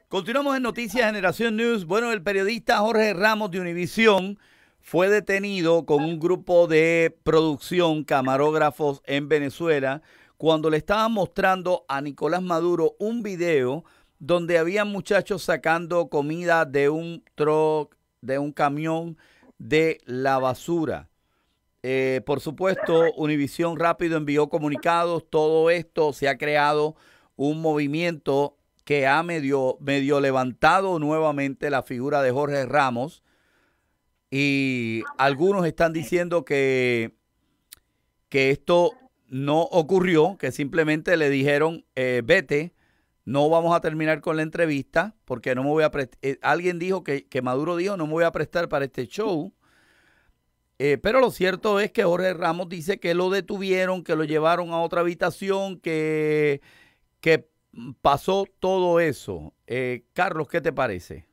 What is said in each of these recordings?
Continuamos en Noticias Generación News. Bueno, el periodista Jorge Ramos de Univisión fue detenido con un grupo de producción, camarógrafos en Venezuela, cuando le estaban mostrando a Nicolás Maduro un video donde había muchachos sacando comida de un truck, de un camión de la basura. Por supuesto, Univisión rápido envió comunicados. Todo esto se ha creado un movimiento que ha medio levantado nuevamente la figura de Jorge Ramos, y algunos están diciendo que esto no ocurrió, que simplemente le dijeron, vete, no vamos a terminar con la entrevista porque no me voy a prestar. Alguien dijo que Maduro dijo, no me voy a prestar para este show. Pero lo cierto es que Jorge Ramos dice que lo detuvieron, que lo llevaron a otra habitación, que pasó todo eso. Carlos, ¿qué te parece?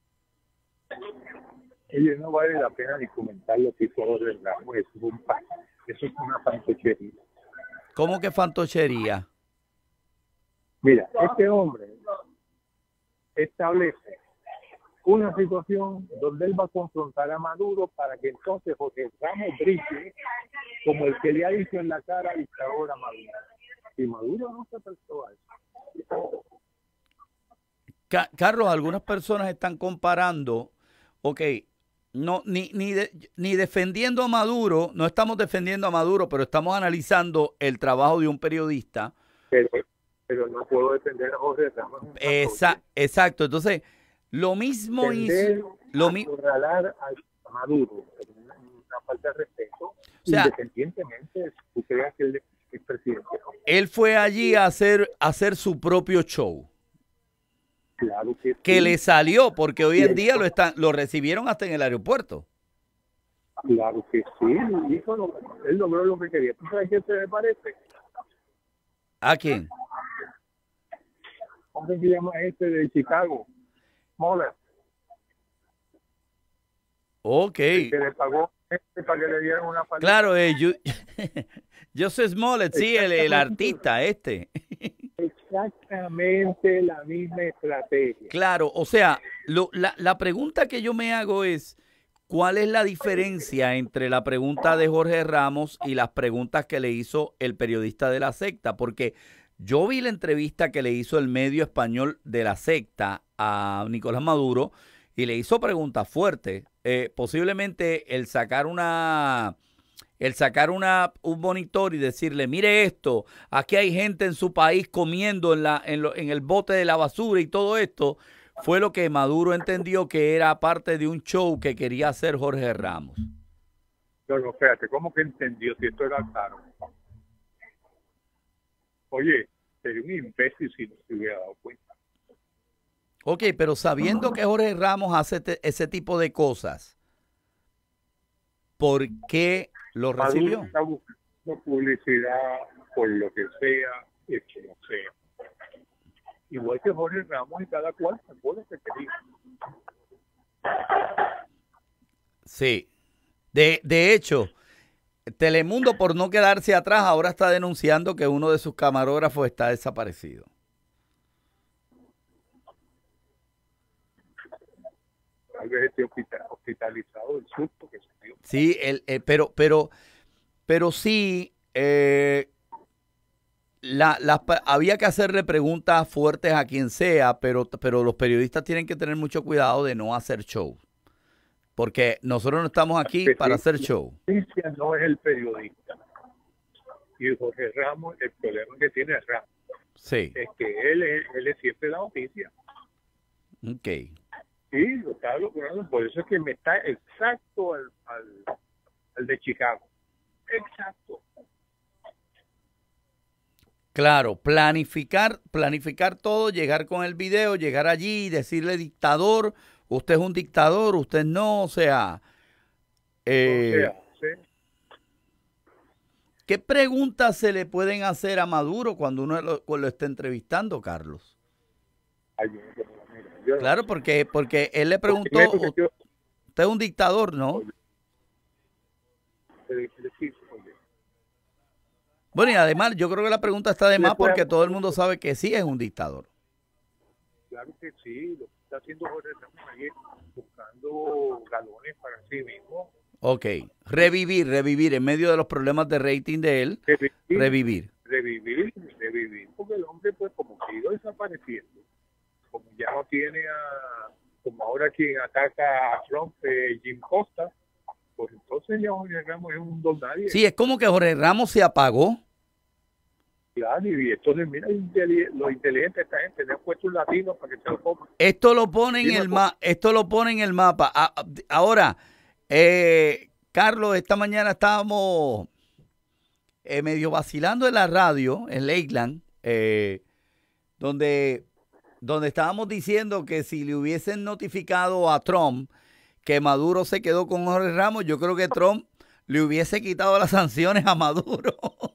Oye, no vale la pena ni comentar lo que hizo Jorge Ramos. Eso es una fantochería. ¿Cómo que fantochería? Mira, este hombre establece una situación donde él va a confrontar a Maduro para que entonces Jorge Ramos brille como el que le ha dicho en la cara dictador a Maduro. Y Maduro no se prestó a eso. Carlos, algunas personas están comparando, ok, no, ni defendiendo a Maduro, no estamos defendiendo a Maduro, pero estamos analizando el trabajo de un periodista. Pero no puedo defender a Jorge Ramos. Exacto, entonces, lo mismo hizo... Acorralar a Maduro, una falta de respeto, o sea, independientemente tú creas que él es presidente. Él fue allí a hacer su propio show. Claro que sí. Le salió, porque hoy en día lo recibieron hasta en el aeropuerto. Claro que sí, él logró lo que quería. ¿Tú sabes qué se me parece? ¿A quién? ¿Cómo se llama este de Chicago? Smollett. Ok. Que le pagó para que le dieran una paliza. Claro, Joseph Smollett, sí, el artista este. Exactamente la misma estrategia. Claro, o sea, la pregunta que yo me hago es, ¿cuál es la diferencia entre la pregunta de Jorge Ramos y las preguntas que le hizo el periodista de La Secta? Porque yo vi la entrevista que le hizo el medio español de La Secta a Nicolás Maduro y le hizo preguntas fuertes. Posiblemente el sacar un monitor y decirle, mire esto, aquí hay gente en su país comiendo en el bote de la basura y todo esto, fue lo que Maduro entendió que era parte de un show que quería hacer Jorge Ramos. No, espérate, ¿cómo que entendió si esto era claro? Oye, sería un imbécil si no se hubiera dado cuenta. Ok, pero sabiendo que Jorge Ramos hace ese tipo de cosas, ¿por qué lo recibió? Maduro está buscando publicidad por lo que sea y como sea. Igual que Jorge Ramos y cada cual se pone que quería. Sí. De hecho, Telemundo, por no quedarse atrás, ahora está denunciando que uno de sus camarógrafos está desaparecido. Tal vez esté hospitalizado del susto que se dio. Sí, pero sí, había que hacerle preguntas fuertes a quien sea, pero los periodistas tienen que tener mucho cuidado de no hacer show. Porque nosotros no estamos aquí para hacer show. No es el periodista. Y Jorge Ramos, el problema que tiene Ramos sí. Es que él es siempre la noticia. Ok. Sí, lo está logrando. Por eso es que me está exacto al de Chicago. Exacto. Claro, planificar todo, llegar con el video, llegar allí y decirle dictador, usted es un dictador, usted no, o sea... ¿sí? ¿Qué preguntas se le pueden hacer a Maduro cuando uno lo está entrevistando, Carlos? Claro, porque él le preguntó, usted es un dictador, ¿no? Bueno, y además yo creo que la pregunta está de más porque todo el mundo sabe que sí es un dictador. Claro que sí, lo que está haciendo Jorge Ramos ahí es buscando galones para sí mismo. Ok, revivir en medio de los problemas de rating de él, Revivir, revivir. revivir, porque el hombre, pues, como que ha ido desapareciendo, como ya no tiene como ahora quien ataca a Trump, Jim Costa, pues entonces ya Jorge Ramos es un don nadie. Sí, es como que Jorge Ramos se apagó. Claro, y entonces mira lo inteligente de esta gente, le han puesto un latino para que se lo coman. Esto lo pone en esto lo pone en el mapa. Ahora, Carlos, esta mañana estábamos medio vacilando en la radio, en Lakeland, donde estábamos diciendo que si le hubiesen notificado a Trump que Maduro se quedó con Jorge Ramos, yo creo que Trump le hubiese quitado las sanciones a Maduro.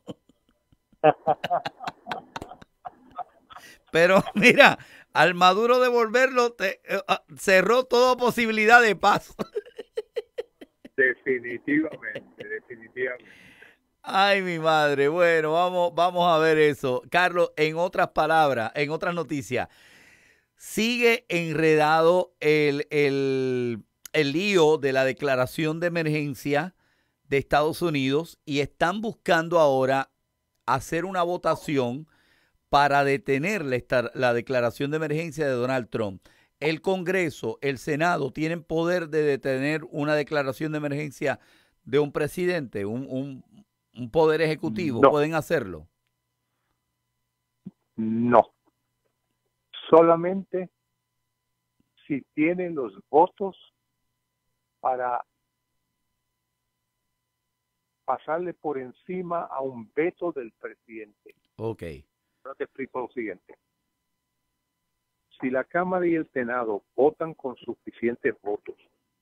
Pero mira, al Maduro devolverlo, cerró toda posibilidad de paz. Definitivamente. Ay, mi madre. Bueno, vamos a ver eso. Carlos, en otras palabras, en otras noticias, sigue enredado el lío de la declaración de emergencia de Estados Unidos y están buscando ahora hacer una votación para detener la declaración de emergencia de Donald Trump. El Congreso, el Senado tienen poder de detener una declaración de emergencia de un presidente, un poder ejecutivo. No. ¿Pueden hacerlo? No. Solamente si tienen los votos para pasarle por encima a un veto del presidente. Ok. Ahora te explico lo siguiente. Si la Cámara y el Senado votan con suficientes votos,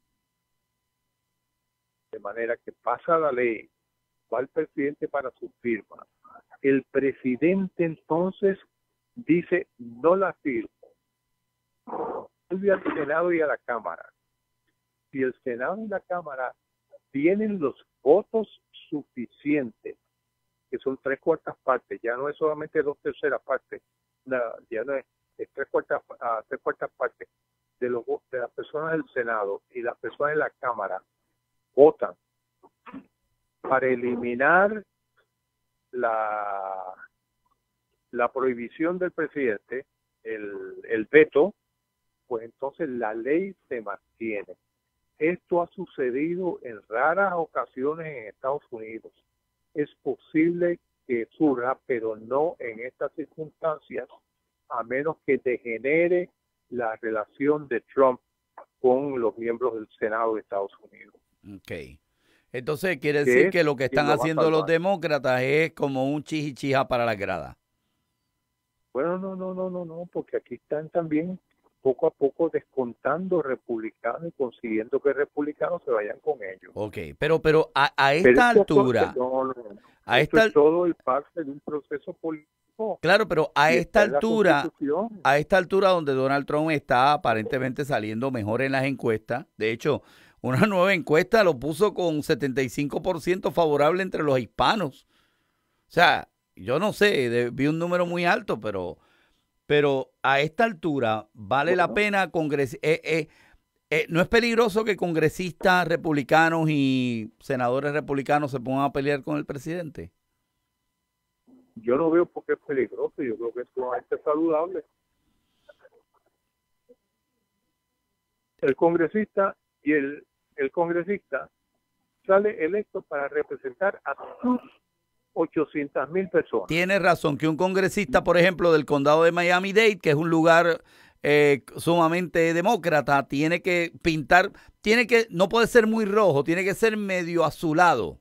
de manera que pasa la ley, va el presidente para su firma, el presidente entonces dice, no la firmo. Vuelve al Senado y a la Cámara. Si el Senado y la Cámara tienen los votos suficientes, que son 3/4 partes, ya no es solamente 2/3 partes, ya no es 3/4 partes de las personas del Senado y las personas de la Cámara votan para eliminar la prohibición del presidente, el veto, pues entonces la ley se mantiene. Esto ha sucedido en raras ocasiones en Estados Unidos. Es posible que surja, pero no en estas circunstancias, a menos que degenere la relación de Trump con los miembros del Senado de Estados Unidos. Ok. Entonces quiere decir que lo que están haciendo los demócratas es como un chichija para la grada. Bueno, no, porque aquí están también poco a poco descontando republicanos y consiguiendo que republicanos se vayan con ellos. Ok, pero a esta altura... Esto es todo el parte de un proceso político. Claro, pero a esta altura donde Donald Trump está aparentemente saliendo mejor en las encuestas, de hecho, una nueva encuesta lo puso con 75% favorable entre los hispanos. O sea, yo no sé, vi un número muy alto, pero a esta altura vale la pena ¿no es peligroso que congresistas republicanos y senadores republicanos se pongan a pelear con el presidente? Yo no veo por qué es peligroso, yo creo que es sumamente saludable. El congresista y el congresista sale electo para representar a sus 800,000 personas. Tiene razón que un congresista, por ejemplo, del condado de Miami-Dade, que es un lugar sumamente demócrata, tiene que pintar, no puede ser muy rojo, tiene que ser medio azulado.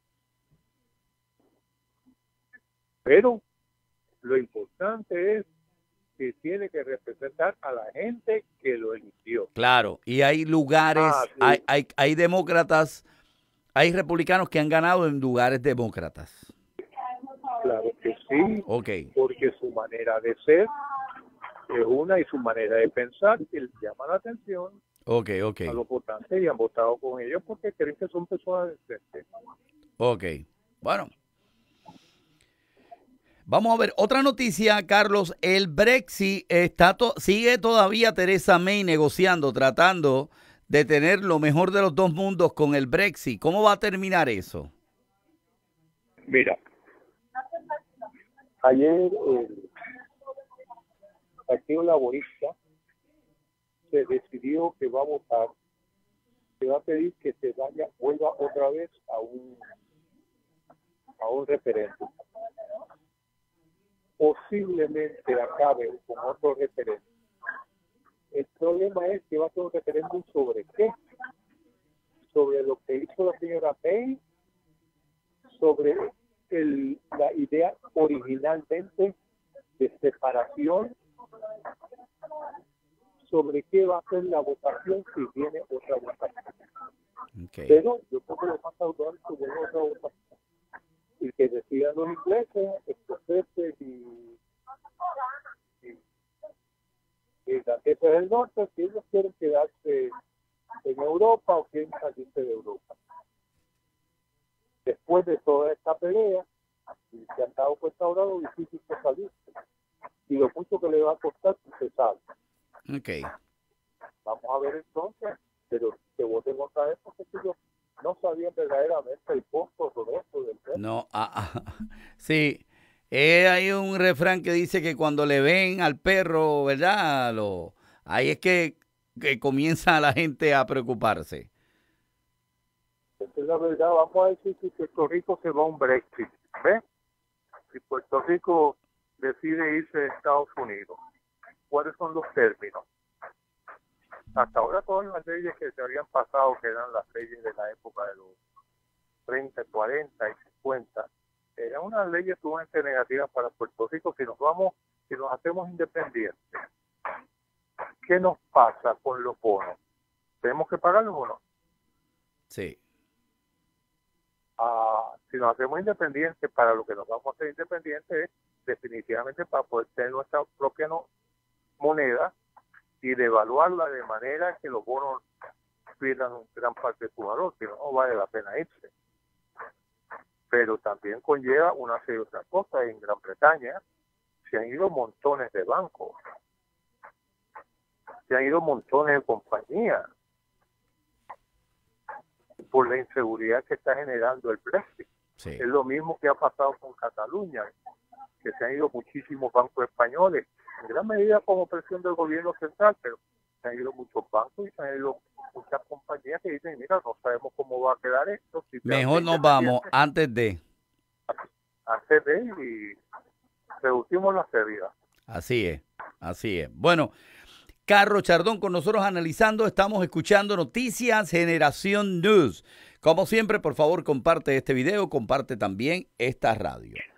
Pero lo importante es que tiene que representar a la gente que lo eligió. Claro, y hay lugares, sí. hay demócratas, hay republicanos que han ganado en lugares demócratas. Claro que sí, okay. Porque su manera de ser es una y su manera de pensar que les llama la atención a los votantes y han votado con ellos porque creen que son personas decentes. Ok, bueno. Vamos a ver, otra noticia, Carlos. El Brexit sigue todavía Theresa May negociando, tratando de tener lo mejor de los dos mundos con el Brexit. ¿Cómo va a terminar eso? Mira, ayer el Partido Laborista se decidió que va a votar, que va a pedir que se vuelva otra vez a un referéndum. Posiblemente acabe con otro referéndum. El problema es que va a ser un referéndum sobre qué, sobre lo que hizo la señora May, sobre la idea originalmente de separación, sobre qué va a ser la votación si viene otra votación. Okay. Pero yo creo que lo más saludable es que viene otra votación y que decidan los ingleses, escoceses y irlandeses del norte si ellos quieren quedarse en Europa o quieren salirse de Europa. Después de toda esta pelea, se han dado cuenta ahora lo difícil que salirse y lo mucho que le va a costar si se sale. Okay. Vamos a ver entonces, pero que voten otra vez porque yo no sabía verdaderamente el costo de esto del tema. No, sí. Hay un refrán que dice que cuando le ven al perro, ¿verdad? Ahí es que comienza la gente a preocuparse. Esa es la verdad. Vamos a decir que Puerto Rico se va a un Brexit. ¿Ves? Si Puerto Rico decide irse a Estados Unidos, ¿cuáles son los términos? Hasta ahora todas las leyes que se habían pasado, que eran las leyes de la época de los 30, 40 y 50, eran unas leyes sumamente negativas para Puerto Rico. Si nos hacemos independientes, ¿qué nos pasa con los bonos? ¿Tenemos que pagar los bonos? Sí. Si nos hacemos independientes, para lo que nos vamos a hacer independientes es definitivamente para poder tener nuestra propia moneda y devaluarla de manera que los bonos pierdan gran parte de su valor, que no vale la pena irse. Pero también conlleva una serie de otras cosas. En Gran Bretaña se han ido montones de bancos, se han ido montones de compañías por la inseguridad que está generando el Brexit. Sí. Es lo mismo que ha pasado con Cataluña, que se han ido muchísimos bancos españoles, en gran medida como presión del gobierno central, pero se han ido muchos bancos y se han ido muchas compañías que dicen, mira, no sabemos cómo va a quedar esto. Si Mejor nos vamos antes de y reducimos las pérdidas. Así es, así es. Bueno, Carlos Chardón con nosotros analizando, estamos escuchando Noticias Generación News. Como siempre, por favor, comparte este video, comparte también esta radio.